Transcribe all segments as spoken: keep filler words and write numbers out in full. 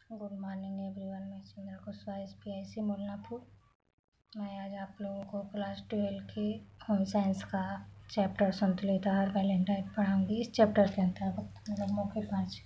Good morning everyone. मैं Chandra Kushwaha S P I C Molnapur. मैं आज आप लोगों को क्लास ट्वेल्व के होम साइंस का चैप्टर संतुलित आहार बैलेंस डाइट पढ़ाऊंगी। इस चैप्टर के अंतर्गत हम लोग मुख्य पाँच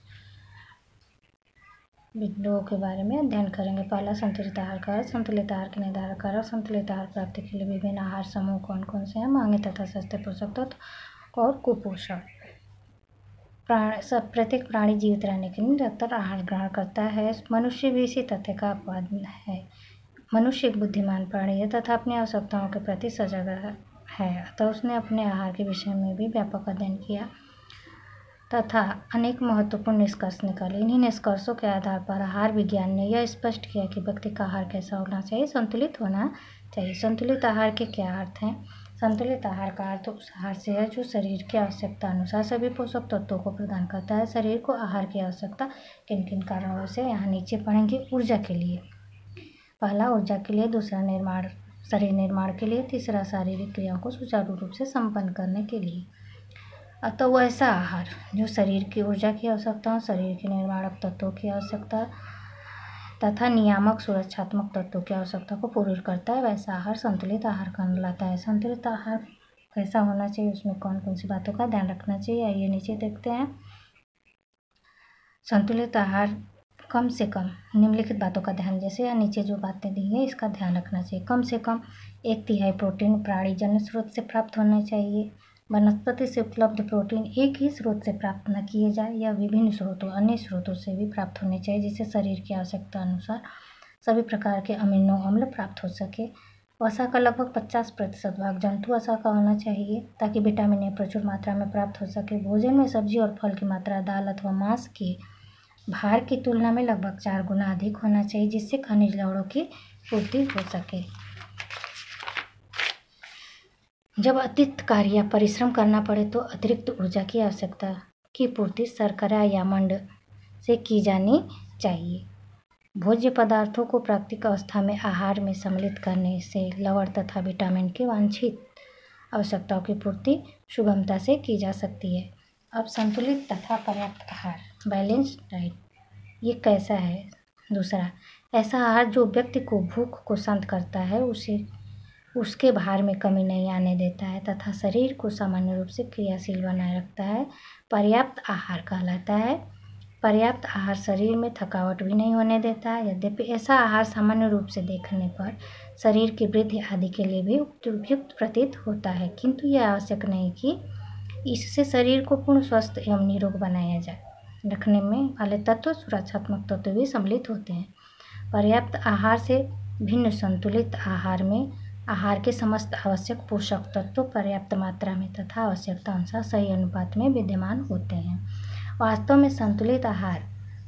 बिंदुओं के बारे में अध्ययन करेंगे। पहला, संतुलित आहार का अर्थ। संतुलित आहार के निर्धारक कारक। संतुलित आहार प्राप्ति के लिए विभिन्न आहार समूह कौन कौन से हैं। महंगे तथा सस्ते पोषक तत्व और कुपोषण। प्राण सब प्रत्येक प्राणी जीवित रहने के लिए निरंतर आहार ग्रहण करता है। मनुष्य भी इसी तथ्य का अपवाद है। मनुष्य एक बुद्धिमान प्राणी है तथा अपनी आवश्यकताओं के प्रति सजग है, अतः उसने अपने आहार के विषय में भी व्यापक अध्ययन किया तथा अनेक महत्वपूर्ण निष्कर्ष निकाले। इन्हीं निष्कर्षों के आधार पर आहार विज्ञान ने यह स्पष्ट किया कि व्यक्ति का आहार कैसा होना चाहिए। संतुलित होना चाहिए। संतुलित आहार के क्या अर्थ हैं। संतुलित आहार का अर्थ उस आहार से है जो शरीर की आवश्यकता अनुसार सभी पोषक तत्वों को प्रदान करता है। शरीर को आहार की आवश्यकता किन किन कारणों से यहाँ नीचे पढ़ेंगे। ऊर्जा के लिए, पहला ऊर्जा के लिए, दूसरा निर्माण शरीर निर्माण के लिए, तीसरा शारीरिक क्रियाओं को सुचारू रूप से संपन्न करने के लिए। अतः वैसा आहार जो शरीर की ऊर्जा की आवश्यकता, शरीर के निर्माणक तत्वों की आवश्यकता तथा नियामक सुरक्षात्मक तत्वों की आवश्यकता को पूर्ण करता है, वैसा आहार संतुलित आहार कहलाता है। संतुलित आहार कैसा होना चाहिए, उसमें कौन कौन सी बातों का ध्यान रखना चाहिए, आइए नीचे देखते हैं। संतुलित आहार कम से कम निम्नलिखित बातों का ध्यान, जैसे या नीचे जो बातें दी हैं इसका ध्यान रखना चाहिए। कम से कम एक तिहाई प्रोटीन प्राणीजन्य स्रोत से प्राप्त होना चाहिए। वनस्पति से उपलब्ध प्रोटीन एक ही स्रोत से प्राप्त न किए जाए या विभिन्न स्रोतों अन्य स्रोतों से भी प्राप्त होने चाहिए, जिससे शरीर की आवश्यकता अनुसार सभी प्रकार के अमीनो अम्ल प्राप्त हो सके। वसा का लगभग पचास प्रतिशत भाग जंतु वसा का होना चाहिए ताकि विटामिन ए प्रचुर मात्रा में प्राप्त हो सके। भोजन में सब्जी और फल की मात्रा दाल अथवा मांस के भार की तुलना में लगभग चार गुना अधिक होना चाहिए, जिससे खनिज लवणों की पूर्ति हो सके। जब अतिरिक्त कार्य या परिश्रम करना पड़े तो अतिरिक्त ऊर्जा की आवश्यकता की पूर्ति शर्करा या मंड से की जानी चाहिए। भोज्य पदार्थों को प्राकृतिक अवस्था में आहार में सम्मिलित करने से लवण तथा विटामिन की वांछित आवश्यकताओं की पूर्ति सुगमता से की जा सकती है। अब संतुलित तथा पर्याप्त आहार बैलेंस डाइट ये कैसा है। दूसरा, ऐसा आहार जो व्यक्ति को भूख को शांत करता है, उसे उसके भार में कमी नहीं आने देता है तथा शरीर को सामान्य रूप से क्रियाशील बनाए रखता है, पर्याप्त आहार कहलाता है। पर्याप्त आहार शरीर में थकावट भी नहीं होने देता है। यद्यपि ऐसा आहार सामान्य रूप से देखने पर शरीर की वृद्धि आदि के लिए भी उपयुक्त प्रतीत होता है, किंतु यह आवश्यक नहीं कि इससे शरीर को पूर्ण स्वस्थ एवं निरोग बनाया जाए। रखने में वाले तत्व सुरक्षात्मक तत्व भी सम्मिलित होते हैं। पर्याप्त आहार से भिन्न संतुलित आहार में आहार के समस्त आवश्यक पोषक तत्व पर्याप्त मात्रा में तथा आवश्यकता अनुसार सही अनुपात में विद्यमान होते हैं। वास्तव में संतुलित आहार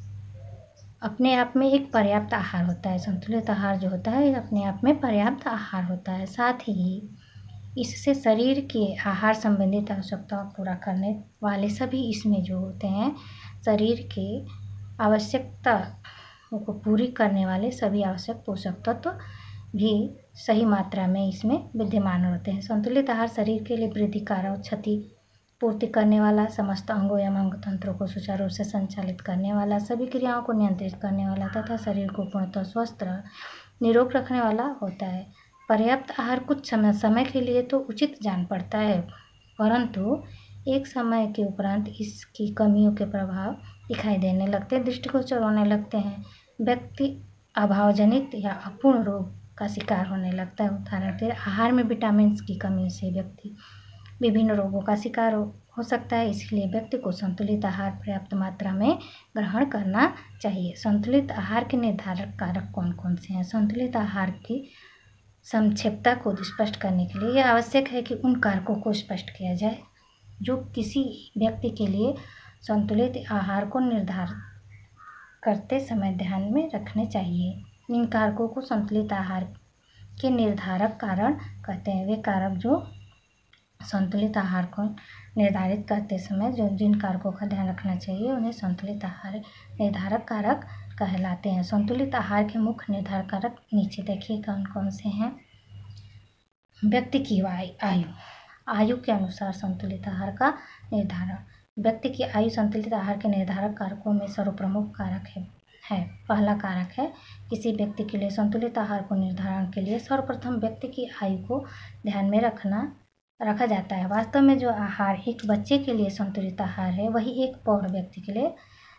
अपने आप में एक पर्याप्त आहार होता है। संतुलित आहार जो होता है अपने आप में पर्याप्त आहार होता है। साथ ही इससे शरीर के आहार संबंधित आवश्यकताओं पूरा करने वाले सभी इसमें जो होते हैं शरीर के आवश्यकता को पूरी करने वाले सभी आवश्यक पोषक तत्व भी सही मात्रा में इसमें विद्यमान होते हैं। संतुलित आहार शरीर के लिए वृद्धि कारक, क्षति पूर्ति करने वाला, समस्त अंगों एवं अंग तंत्रों को सुचारू रूप से संचालित करने वाला, सभी क्रियाओं को नियंत्रित करने वाला तथा शरीर को पूर्णतः स्वस्थ निरोग रखने वाला होता है। पर्याप्त आहार कुछ समय समय के लिए तो उचित जान पड़ता है, परंतु एक समय के उपरांत इसकी कमियों के प्रभाव दिखाई देने लगते, दृष्टिगोचर होने लगते हैं। व्यक्ति अभावजनित या अपूर्ण रोग का शिकार होने लगता है। उदाहरण के आहार में विटामिन की कमी से व्यक्ति विभिन्न रोगों का शिकार हो, हो सकता है। इसलिए व्यक्ति को संतुलित आहार पर्याप्त मात्रा में ग्रहण करना चाहिए। संतुलित आहार के निर्धारक कारक कौन कौन से हैं। संतुलित आहार की संक्षिप्तता को स्पष्ट करने के लिए यह आवश्यक है कि उन कारकों को स्पष्ट किया जाए जो किसी व्यक्ति के लिए संतुलित आहार को निर्धारित करते समय ध्यान में रखने चाहिए। इन कारकों को संतुलित आहार के निर्धारक कारण कहते हैं। वे कारक जो संतुलित आहार को निर्धारित करते समय जो जिन कारकों का ध्यान रखना चाहिए उन्हें संतुलित आहार निर्धारक कारक कहलाते हैं। संतुलित आहार के मुख्य निर्धारक कारक नीचे देखिए कौन कौन से हैं। व्यक्ति की आयु आयु के अनुसार संतुलित आहार का निर्धारण। व्यक्ति की आयु संतुलित आहार के निर्धारक कारकों में सर्वप्रमुख कारक है है। पहला कारक है किसी व्यक्ति के लिए संतुलित आहार को निर्धारण के लिए सर्वप्रथम व्यक्ति की आयु को ध्यान में रखना रखा जाता है। वास्तव में जो आहार एक बच्चे के लिए संतुलित आहार है वही एक प्रौढ़ व्यक्ति के लिए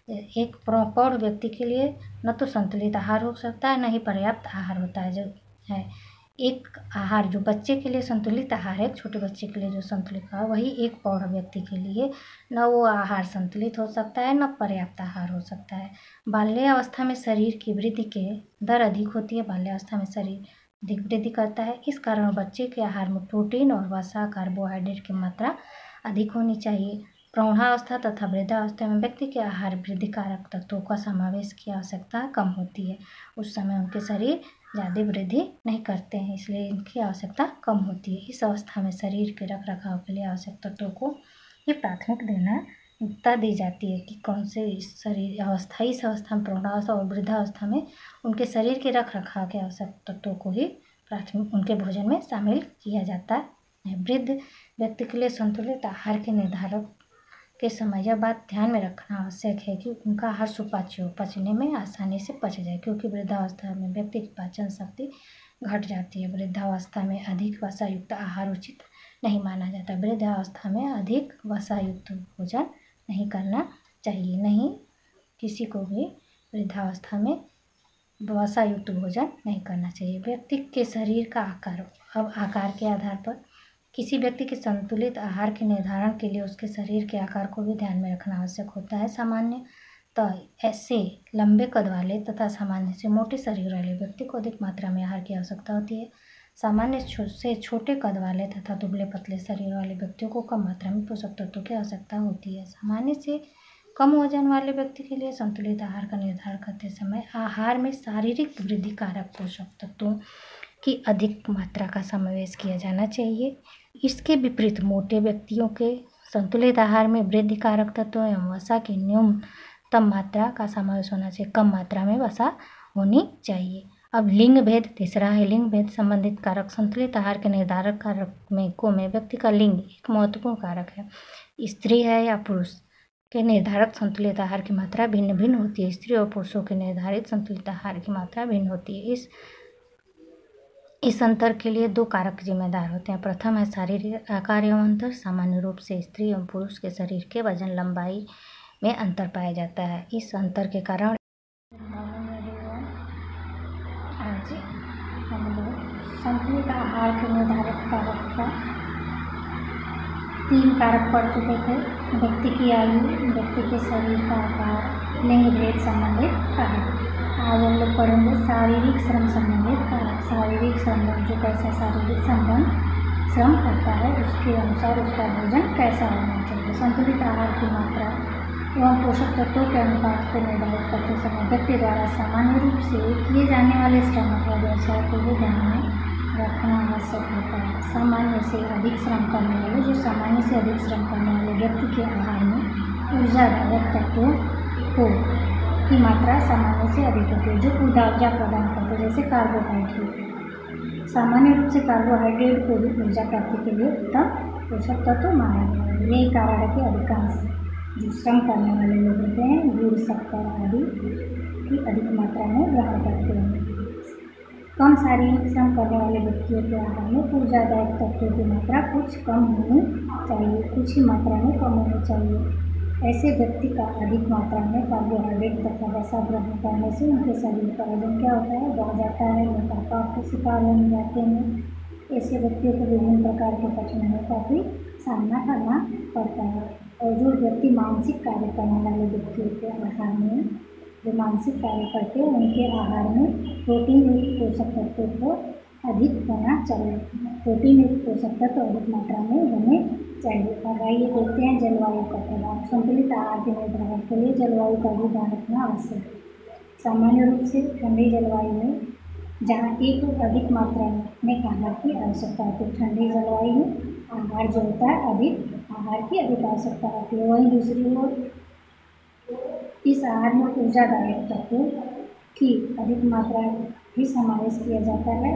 एक प्रौढ़ व्यक्ति के लिए न तो संतुलित आहार हो सकता है न ही पर्याप्त आहार होता है। जो है एक आहार जो बच्चे के लिए संतुलित आहार है, छोटे बच्चे के लिए जो संतुलित आहार वही एक प्रौढ़ व्यक्ति के लिए न वो आहार संतुलित हो सकता है न पर्याप्त आहार हो सकता है। बाल्यावस्था में शरीर की वृद्धि के दर अधिक होती है। बाल्यावस्था में शरीर अधिक वृद्धि करता है। इस कारण बच्चे के आहार में प्रोटीन और वसा कार्बोहाइड्रेट की मात्रा अधिक होनी चाहिए। प्रौढ़ावस्था तथा वृद्धावस्था में व्यक्ति के आहार वृद्धि कारक तत्वों का समावेश की आवश्यकता कम होती है। उस समय उनके शरीर ज़्यादा वृद्धि नहीं करते हैं, इसलिए इनकी आवश्यकता कम होती है। इस अवस्था में शरीर के रख रखाव के लिए आवश्यक तत्वों को ये प्राथमिक देना दी जाती है कि कौन से इस शरीर अवस्था इस अवस्था में प्रौढ़ावस्था और वृद्धावस्था में उनके शरीर के रख रखाव के आवश्यक तत्वों को ही प्राथमिक उनके भोजन में शामिल किया जाता है। वृद्ध व्यक्ति के लिए संतुलित आहार के निर्धारण के समय यह बात ध्यान में रखना आवश्यक है कि उनका आहार सुपाच्य हो, पचने में आसानी से पच जाए, क्योंकि वृद्धावस्था में व्यक्ति की पाचन शक्ति घट जाती है। वृद्धावस्था में अधिक वसा युक्त आहार उचित नहीं माना जाता। वृद्धावस्था में अधिक वसा युक्त भोजन नहीं करना चाहिए। नहीं किसी को भी वृद्धावस्था में वसा युक्त भोजन नहीं करना चाहिए। व्यक्ति के शरीर का आकार अब आकार के आधार पर किसी व्यक्ति के संतुलित आहार के निर्धारण के लिए उसके शरीर के आकार को भी ध्यान में रखना आवश्यक होता है। सामान्य तो ऐसे लंबे कद वाले तथा सामान्य से मोटे शरीर वाले व्यक्ति को अधिक मात्रा में आहार की आवश्यकता होती है। सामान्य से छोटे कद वाले तथा दुबले पतले शरीर वाले व्यक्तियों को कम मात्रा में पोषक तत्वों की आवश्यकता होती है। सामान्य से कम वजन वाले व्यक्ति के लिए संतुलित आहार का निर्धारण करते समय आहार में शारीरिक वृद्धि कारक पोषक तत्वों की अधिक मात्रा का समावेश किया जाना चाहिए। इसके विपरीत मोटे व्यक्तियों के संतुलित आहार में वृद्धि कारक तत्वों एवं वसा की न्यूनतम मात्रा का समावेश होना चाहिए। कम मात्रा में वसा होनी चाहिए। अब लिंग भेद तीसरा है। लिंग भेद संबंधित कारक संतुलित आहार के निर्धारक कारक में को में व्यक्ति का लिंग एक महत्वपूर्ण कारक है। स्त्री है या पुरुष के निर्धारक संतुलित आहार की मात्रा भिन्न भिन्न होती है। स्त्री और पुरुषों के निर्धारित संतुलित आहार की मात्रा भिन्न होती है। इस इस अंतर के लिए दो कारक जिम्मेदार होते हैं। प्रथम है शारीरिक आकार एवं अंतर। सामान्य रूप से स्त्री एवं पुरुष के शरीर के वजन लंबाई में अंतर पाया जाता है। इस अंतर के कारण आज हम लोग संतुलित आहार के निर्धारक कारक का तीन कारक पढ़ चुके थे। व्यक्ति की आयु, व्यक्ति के शरीर का आकार, लिंग भेद संबंधित कारक। आज हम लोग पढ़ेंगे शारीरिक श्रम संबंधित कारक। शारीरिक श्रम जो कैसा शारीरिक संबंध श्रम करता है उसके अनुसार उसका भोजन कैसा होना चाहिए। संतुलित आहार की मात्रा एवं पोषक तत्वों के अनुपात को निर्धारित करते समय व्यक्ति द्वारा सामान्य रूप से किए जाने वाले श्रम अथवा व्यवसाय को भी ध्यान में रखना आवश्यक होता है। सामान्य से अधिक श्रम करने वाले जो सामान्य से अधिक श्रम करने वाले व्यक्ति के आहार में ऊर्जादायक तत्वों को की मात्रा सामान्य से अधिक होती है, जो ऊर्जा प्रदान करते हैं, जैसे कार्बोहाइड्रेट। सामान्य रूप से कार्बोहाइड्रेट को भी ऊर्जा प्राप्ति के लिए उत्तम पोषक तत्व माना गया है। यही कारण है कि अधिकांश जो श्रम करने वाले लोग होते हैं गुड़, शक्कर आदि की अधिक मात्रा में ग्रहण करते हैं। कम शारीरिक श्रम करने वाले व्यक्तियों के आहार में ऊर्जादायक तत्वों की मात्रा कुछ कम होनी चाहिए, कुछ ही मात्रा में कम होनी चाहिए। ऐसे व्यक्ति का अधिक मात्रा में कार्बोहाइड्रेट तथा वसा ग्रहण करने से उनके शरीर का वजन क्या होता है, बढ़ जाता है, मोटापा के शिकार होने जाते हैं। ऐसे व्यक्तियों को विभिन्न प्रकार के कठिनाइयों का भी सामना करना पड़ता है। और जो व्यक्ति मानसिक कार्य करने वाले व्यक्तियों के आहार में जो मानसिक कार्य करते हैं उनके आहार में प्रोटीन युक्त पोषक तत्वों को अधिक होना चाहिए। प्रोटीन युक्त पोषक तत्व अधिक मात्रा में होने चाहिए। और आइए देखते हैं जलवायु का प्रभाव। संतुलित आहार के निर्धारण के लिए जलवायु का भी ध्यान रखना आवश्यक है। सामान्य रूप से ठंडी जलवायु में जहाँ एक अधिक मात्रा में आहार की आवश्यकता होती है, ठंडी जलवायु में आहार जो होता है अधिक आहार की अधिक आवश्यकता होती है। वहीं दूसरी ओर इस आहार में ऊर्जादायक तत्वों की अधिक मात्रा भी समावेश किया जाता है।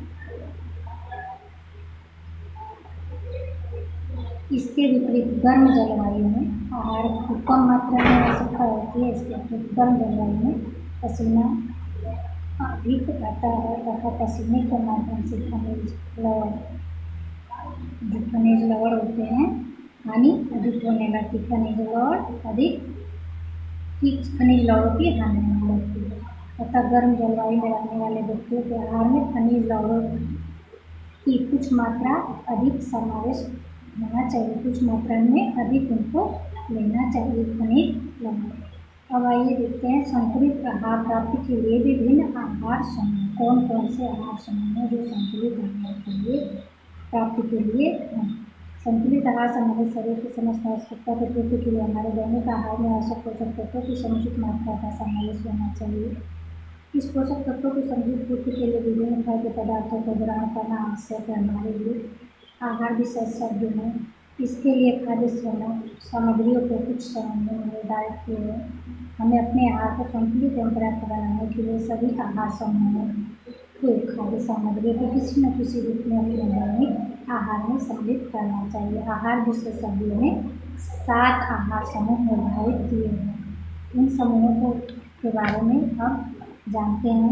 इसके विपरीत गर्म जलवायु में आहार की कम मात्रा में आवश्यकता होती है। इसके विपरीत गर्म जलवायु में पसीना अधिक आता है तथा पसीने के माध्यम से खनिज लवण जो खनिज लवण होते हैं हानि अधिक होने लगती, खनिज लवण अधिक खनिज लवणों की हानि होने लगती है तथा गर्म जलवायु में रहने वाले व्यक्तियों के आहार में खनिज लवणों की कुछ मात्रा अधिक समावेश होना चाहिए, कुछ मात्रा में अधिक उनको लेना चाहिए खनिज लवण। अब आइए देखते हैं संतुलित आहार प्राप्ति के लिए विभिन्न आहार समूह कौन कौन से आहार समूह हैं जो संतुलित आहार के लिए प्राप्ति के लिए हैं। संतुलित आहार हमारे शरीर की समस्त आवश्यकता की पूर्ति के लिए हमारे दैनिक आहार में आवश्यक पोषक तत्वों की समुचित मात्रा का समावेश होना चाहिए। इस पोषक तत्वों की समुचित पूर्ति के लिए विभिन्न खाद्य पदार्थों को ग्रहण करना आवश्यक है। हमारे लिए आहार विशेषज्ञ हैं, इसके लिए खाद्य सामग्रियों को कुछ समूहों में निर्धारित किए हैं। हमें अपने आहार को संतुलित एवं पर्याप्त बनाने के लिए सभी आहार समूहों को खाद्य सामग्री को किसी न किसी रूप में अपने दैनिक आहार में सम्मिलित करना चाहिए। आहार विशेषज्ञों ने सात आहार समूह निर्धारित किए हैं। इन समूहों को के बारे में अब जानते हैं।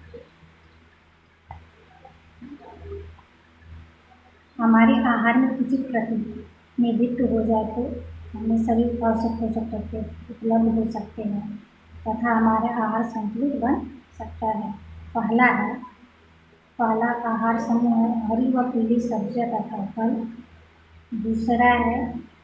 हमारे आहार में उचित प्रतिनिधित्व हो जाए तो हमें सभी आवश्यक पोषक तत्व उपलब्ध हो सकते हैं तथा हमारा आहार संतुलित बन सकता है। पहला है पहला आहार समूह है हरी व पीली सब्जियां तथा फल। दूसरा है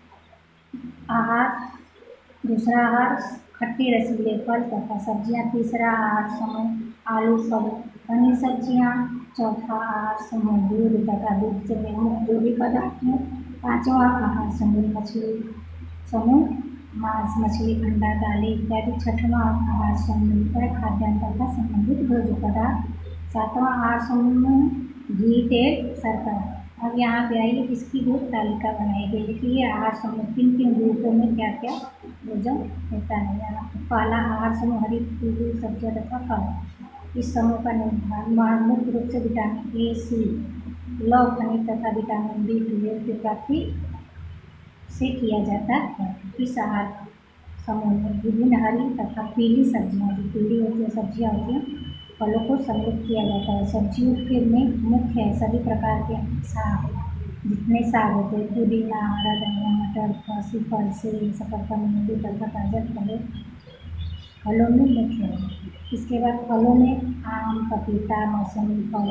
आहार दूसरा आहार खट्टे रसीले फल तथा सब्जियां। तीसरा आहार समूह आलू फल अन्य सब्जियां। चौथा आहार समूह दूध तथा दूध से निर्मित जो भी पदार्थ हैं। पांचवा आहार समूह मछली समूह मांस मछली अंडा दालें इत्यादि। छठवां आहार समूह खाद्यान्न तथा संबंधित भोज्य पदार्थ। सातवां आहार समूह घी तेल शर्करा। अब यहाँ पे आइए इसकी दो तालिका बनाई गई कि ये आहार समूह किन किन ग्रुपों में क्या क्या भोजन होता है। यहाँ पे पहला आहार समूह हरी पीली सब्जियां तथा फल। इस समूह का निर्माण मुख्य रूप से विटामिन ए सी लौह खनिज तथा विटामिन बी ट्वेल्व की प्राप्ति से किया जाता है। इस आहार समूह में विभिन्न हरी तथा पीली सब्जियां जो पीली होती है सब्जियां होती हैं फलों को सम्मिलित किया जाता है। सब्जियों के में मुख्य है सभी प्रकार के साग जितने साग होते हैं पुदीना हरा धनिया मटर फसी फल सेब शकरकंद मूली तथा ताजा फलों फलों में मुख्य है। इसके बाद फलों में आम पपीता मौसमी फल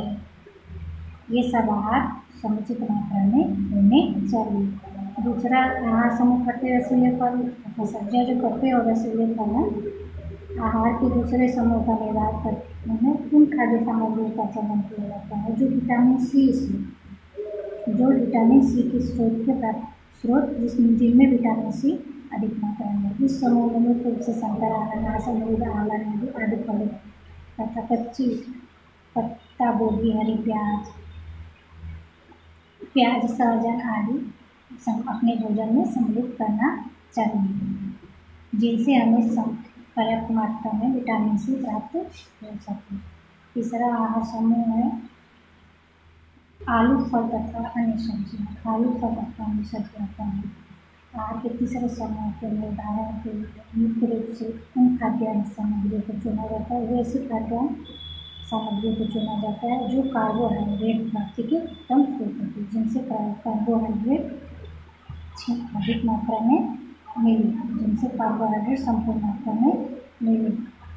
ये सब आहार समुचित मात्रा में होने चाहिए। दूसरा आहार समूह खट्टे रसीले फल तथा सब्जियां जो खट्टे और रसीले फल हैं। आहार के दूसरे समूह का निर्धारण करने में उन खाद्य सामग्रियों का चयन किया जाता है जो विटामिन सी से जो विटामिन सी के स्रोत के प्राप्त स्रोत जिसमें जिनमें विटामिन सी अधिक मात्रा में। इस समूह में मुख्य रूप से संतरा अनानास अमरूद आंवला नींबू आदि फल तथा कच्ची पत्ता गोभी हरी प्याज प्याज सहजन आदि अपने भोजन में सम्मिलित करना चाहिए जिनसे हमें पर्याप्त मात्रा में विटामिन सी प्राप्त हो सके। तीसरा आहार समूह है आलू फल तथा अन्य सब्जियां। आलू फल तथा अन्य सब्जियां आहार के तीसरे समूह के निर्धारण के लिए मुख्य रूप से उन खाद्यान्न सामग्रियों को चुना जाता है वैसी खाद्यान्न सामग्रियों को चुना जाता है जो कार्बोहाइड्रेट प्राप्ति के उत्तम स्रोत होती है जिनसे कार्बोहाइड्रेट अधिक मात्रा में मिले जिनसे कार्बोहाइड्रेट संपूर्ण मात्रा में मिले।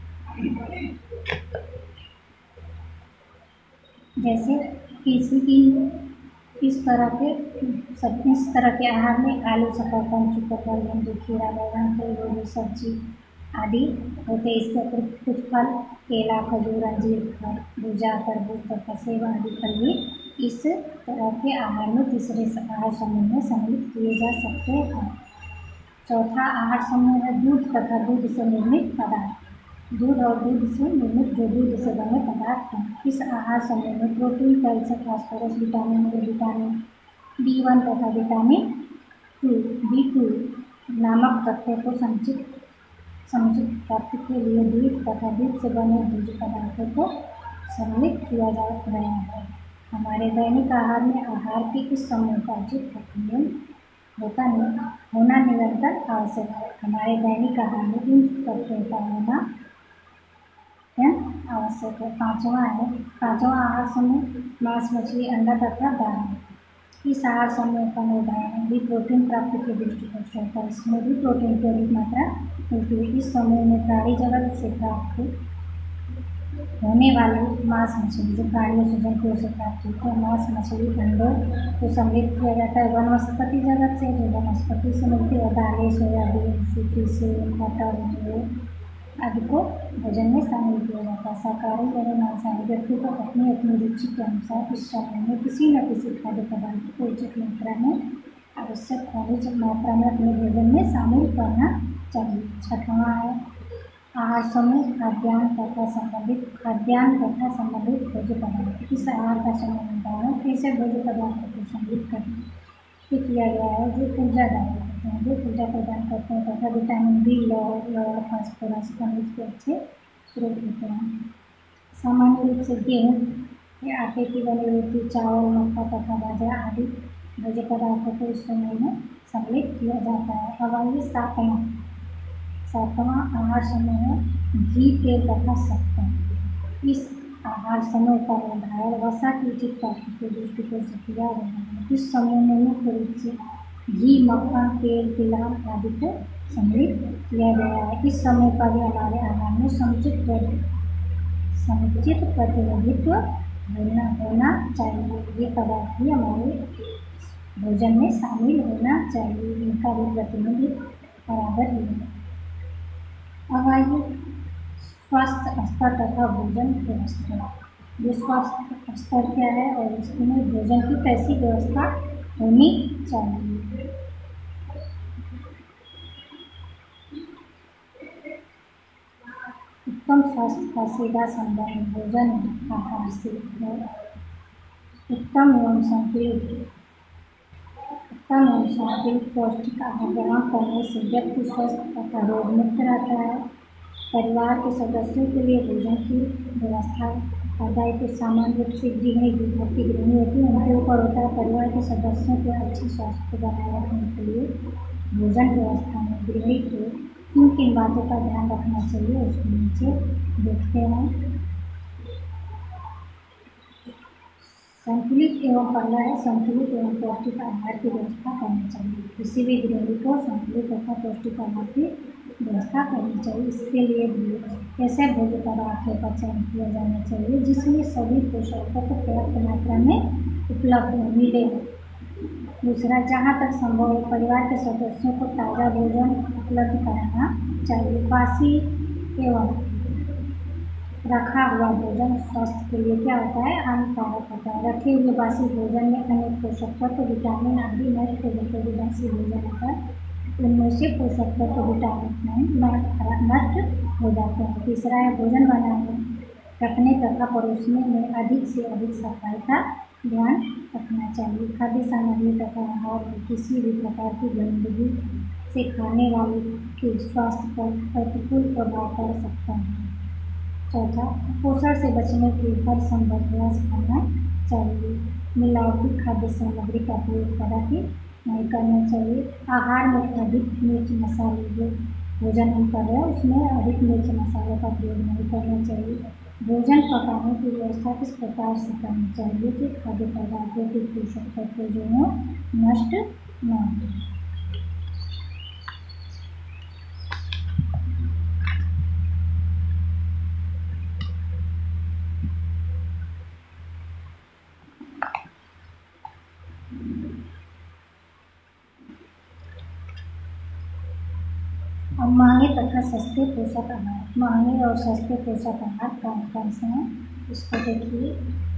जैसे किसी की इस तरह के सब इस तरह के आहार में आलू शकरकंद चुकंदर नींबू खीरा बैंगन फूलगोभी सब्जी आदि होते हैं। इसके अतिरिक्त कुछ फल केला खजूर अंजीर खरबूजा तरबूज तथा सेब आदि फल भी इस तरह के आहार में तीसरे आहार समूह में सम्मिलित किए जा सकते हैं। चौथा आहार समूह है दूध तथा दूध से निर्मित पदार्थ। दूध और दूध से निर्मित जो दूध से बने पदार्थ हैं। इस आहार समूह में protein calcium phosphorus vitamin A vitamin B one तथा विटामिन टू बी टू नामक तत्वों को समुचित समुचित प्राप्ति के लिए दूध तथा दूध से बने भोज्य पदार्थों को सम्मिलित किया जा रहा है। हमारे दैनिक आहार में आहार के इस समूह का उचित प्रबंधन होता होना निरंतर आवश्यक है। हमारे दैनिक आहार में इन तत्वों का होना आवश्यक है। पाँचवा है पाँचवा आहार समूह मांस, मछली, अंडा तथा दाल। इस आहार समूह का निर्धारण भी प्रोटीन प्राप्ति के दृष्टिकोण से होता है। इसमें भी प्रोटीन की अधिक मात्रा मिलती है। इस समूह में प्राणी जगत से प्राप्त होने वाले मांस, मछली जो प्राणियों से जंतुओं से प्राप्त होते हैं, मांस, मछली, अंडों को सम्मिलित किया जाता है। वनस्पति जगत से जो वनस्पति से मिलती है, दालें, सोयाबीन, सूखी सेब, मटर, जो आदि को भोजन में शामिल किया जाता है। शाकाहारी एवं मांसाहारी व्यक्ति को अपनी अपनी रुचि के अनुसार इस समूह में किसी न किसी खाद्य पदार्थ को उचित मात्रा में आवश्यक खनिज मात्रा में अपने भोजन में शामिल करना चाहिए। छठवां है आहार समूह खाद्यान्न तथा संबंधित खाद्यान्न तथा संबंधित भोज्य पदार्थ। इस आहार का समूह निर्धारण कैसे भोज्य पदार्थों को सम्मिलित करके किया गया है जो ऊर्जादायक होते हैं, जो ऊर्जा प्रदान करते हैं तथा विटामिन बी, लौह, लौह, फास्फोरस, खनिज के अच्छे स्रोत होते हैं। सामान्य रूप से गेहूँ या आटे की बनी रोटी, चावल, मक्का तथा बाजरा आदि भोज्य पदार्थों को इस समूह में सम्मिलित किया जाता है। अब आइए सातवां सातवां आहार समूह है घी, तेल तथा शक्कर। इस आहार समूह का निर्धारण वसा की उचित प्राप्ति के दृष्टिकोण से किया गया है। इस समूह में मुख्य रूप से घी, मक्खन, तेल, तिलहन आदि को सम्मिलित किया गया है। इस समूह का भी हमारे आहार में समुचित समुचित प्रतिनिधित्व होना होना चाहिए। ये पदार्थ भी हमारे भोजन में शामिल होना चाहिए, इनका भी प्रतिनिधित्व बराबर ही है। अब आइए स्वास्थ्य स्तर तथा भोजन व्यवस्था। ये स्वास्थ्य स्तर क्या है और इसमें भोजन की कैसी व्यवस्था होनी चाहिए। उत्तम स्वास्थ्य का सीधा संबंध भोजन आहार से है। उत्तम एवं संतुलित उत्तम एवं संतुलित पौष्टिक आहार ग्रहण करने से व्यक्ति स्वस्थ तथा रोग मुक्त रहता है। परिवार के सदस्यों के लिए भोजन की व्यवस्था आदाय के सामान्य रूप से गृहिणी जो घर की गृहिणी होती है उनके ऊपर होता है। परिवार के सदस्यों के अच्छे स्वास्थ्य को बनाए रखने के लिए भोजन व्यवस्था में गृहिणी को किन किन बातों का ध्यान रखना चाहिए उसके नीचे देखते हैं। संतुलित एवं पहला है संतुलित एवं पौष्टिक आहार की व्यवस्था करनी चाहिए। किसी भी गृहिणी को संतुलित तथा पौष्टिक आहार की व्यवस्था करनी चाहिए। इसके लिए ऐसे भोज्य पदार्थों का चयन किया जाना चाहिए जिसमें सभी पोषक तत्व पर्याप्त मात्रा में उपलब्ध मिले। दूसरा, जहाँ तक संभव है परिवार के सदस्यों को ताज़ा भोजन उपलब्ध कराना चाहिए। बासी एवं रखा हुआ भोजन स्वास्थ्य के लिए क्या होता है, हानिकारक होता है। रखे हुए बासी भोजन में अनेक पोषक तत्व, विटामिन आदि नष्ट हो जाते हैं। बासी भोजन होता है उनमें से पोषक तत्व, विटामिन नष्ट हो जाते हैं। तीसरा है भोजन बनाने, रखने तथा परोसने में अधिक से अधिक सफाई का ध्यान रखना चाहिए। खाद्य सामग्री तथा आहार में किसी भी प्रकार की गंदगी से खाने वाले के स्वास्थ्य पर प्रतिकूल प्रभाव पड़ सकता है। चौथा, कुपोषण से बचने के हर संभव प्रयास करना चाहिए। मिलावटी खाद्य सामग्री का प्रयोग कदापि नहीं करना चाहिए। आहार में अधिक मिर्च मसाले जो भोजन हम कर रहे हैं उसमें अधिक मिर्च मसालों का प्रयोग नहीं करना चाहिए। भोजन पकाने की व्यवस्था किस प्रकार से करनी चाहिए कि खाद्य पदार्थों के पोषक तत्व जो हों नष्ट न हो। अब महंगे तथा सस्ते पोषक आहार। महंगे और सस्ते पोषक आहार कौन कौन से हैं इसको देखिए।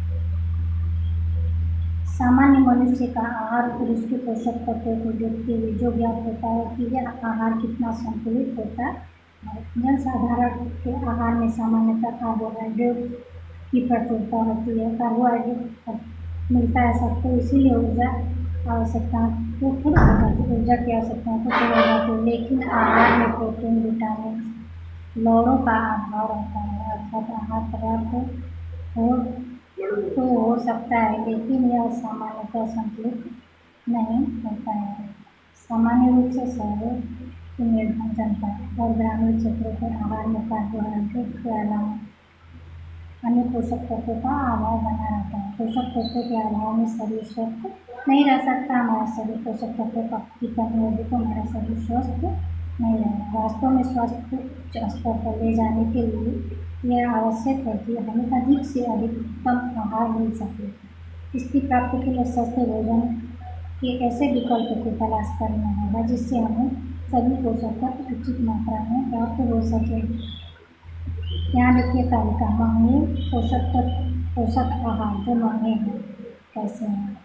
सामान्य मनुष्य का आहार और उसके पोषक तत्वों को देखते हुए जो ज्ञात होता है कि यह आहार कितना संतुलित होता है। जनसाधारण के आहार में सामान्यतः कार्बोहाइड्रेट की प्रचुरता होती है। कार्बोहाइड्रेट मिलता है सबको, इसीलिए ऊर्जा आवश्यकता तो पूर्ण हो जाती है। ऊर्जा की आवश्यकता तो पूर्ण हो जाती है, लेकिन आहार में प्रोटीन, विटामिन, लवणों का अभाव रहता है। अर्थात आहार पर्याप्त हो तो हो सकता है लेकिन यह सामान्यतः संतुलित नहीं होता है। सामान्य रूप से शहरों की निर्धन जनता और ग्रामीण क्षेत्रों के आहार में कार्बोहाइड्रेट के अलावा अन्य पोषक तत्वों का अभाव बना रहता है। पोषक तत्वों के अभाव में शरीर स्वस्थ नहीं रह सकता। हमारा शरीर पोषक तत्वों की कमी होगी तो हमारा शरीर स्वस्थ नहीं रहेगा। वास्तव में स्वास्थ्य उच्च स्तर पर ले जाने के लिए यह आवश्यक है कि हमें अधिक से अधिक उत्तम आहार मिल सके। इसकी प्राप्ति के लिए स्वस्थ भोजन के ऐसे विकल्प की तलाश करना होगा जिससे हमें सभी पोषक तत्व उचित मात्रा में प्राप्त हो सके। यहाँ देखिए तालिका महंगे पोषक तत्व पोषक आहार जो महंगे हैं कैसे हैं।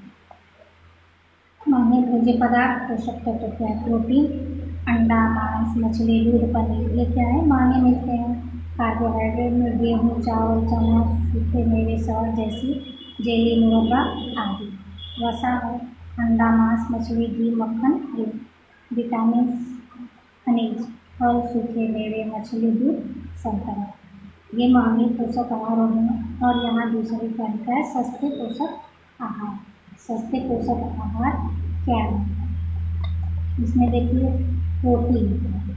महंगे भोज्य पदार्थ पोषक तत्व क्या है? प्रोटीन, अंडा, मांस, मछली, दूध, पनीर, ये क्या है? महंगे मिलते हैं। कार्बोहाइड्रेट में गेहूँ, चावल, चना, सूखे मेवे, शहद जैसी जेली, मुरब्बा आदि। वसा है अंडा, मांस, मछली, घी, मक्खन, विटामिन, खनिज, फल, सूखे मेवे, मछली, दूध, शर्करा, ये महंगे पोषक आहार हो गए। और यहाँ दूसरी तालिका है सस्ते पोषक आहार। सस्ते पोषक आहार क्या है? इसमें देखिए प्रोटीन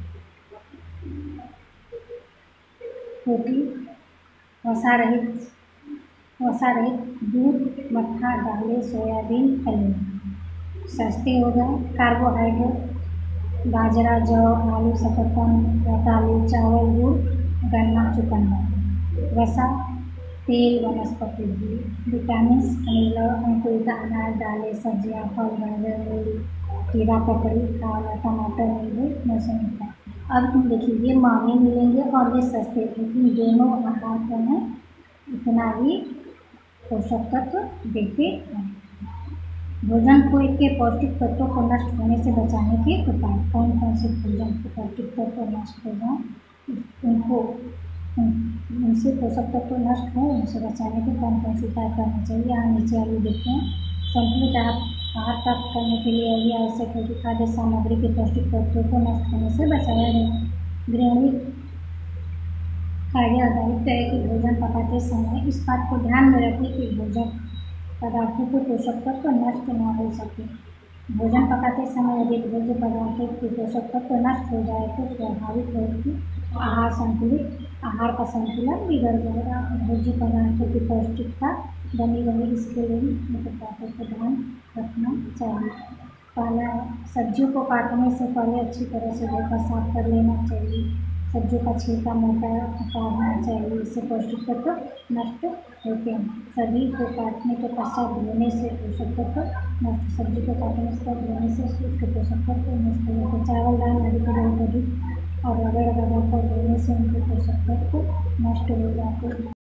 प्रोटीन वसा रहित वसा रहित दूध, मट्ठा, दालें, सोयाबीन, फली सस्ते हो गए। कार्बोहाइड्रेट बाजरा, जौ, आलू, शकरकंद, दालें, चावल, गुड़, गन्ना, चुकंदर। वसा तेल, वनस्पति घी। विटामिन, खनिज, अंकुरित अनाज, दालें, सब्जियां, फल, गाजर, मूली, खीरा, ककड़ी, आलू, टमाटर, नींबू, मौसमी फल। अब देखिए ये महंगे मिलेंगे और ये सस्ते, लेकिन दोनों आहार को हमें इतना ही पोषक तत्व देते हैं। भोजन को के पौष्टिक तत्वों को नष्ट होने से बचाने के उपाय। कौन कौन से भोजन के पौष्टिक तत्व नष्ट हो जाए उनको उनसे पोषक तत्व नष्ट हो उनसे बचाने के कौन कौन से उपाय करने चाहिए। यहाँ नीचे आलू देखते हैं। संतुलित आहार प्राप्त करने के लिए यह आवश्यक है कि खाद्य सामग्री के पौष्टिक तत्वों को नष्ट होने से बचाया जाए। गृहिणी का यह दायित्व है कि भोजन पकाते समय इस बात को ध्यान में रखें कि भोजन पदार्थों के पोषक तत्व नष्ट न हो सके। भोजन पकाते समय यदि भोज्य पदार्थों के पोषक तत्व नष्ट हो जाए तो स्वाभाविक है कि आहार संतुलित आहार का संतुलन बिगड़ जाएगा। भोज्य पदार्थों की पौष्टिकता बनी रहे इसके लिए मतलब बातों को ध्यान रखना चाहिए। पहला सब्जियों को काटने से पहले अच्छी तरह से धोकर साफ कर लेना चाहिए। सब्जियों का छिलका मोटा काटना चाहिए, इससे पौष्टिक तत्व नष्ट होते हैं। सब्जी को काटने के पश्चात धोने से पोषक तत्व नष्ट सब्जी को काटने से धोने से उसके पोषक तत्व नष्ट हो जाते हैं। चावल, दाल आदि को बहुत अधिक और रगड़ रगड़ कर धोने से उनके पोषक तत्व नष्ट हो जाते हैं।